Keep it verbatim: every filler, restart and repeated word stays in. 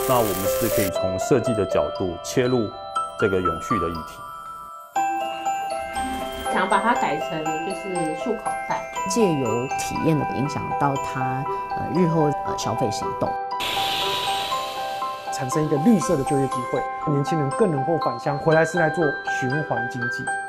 那我们是可以从设计的角度切入这个永续的议题。 想把它改成就是漱口袋， 借由体验的影响到他呃日后呃消费行动， 产生一个绿色的就业机会，年轻人更能够返乡回来是来做循环经济。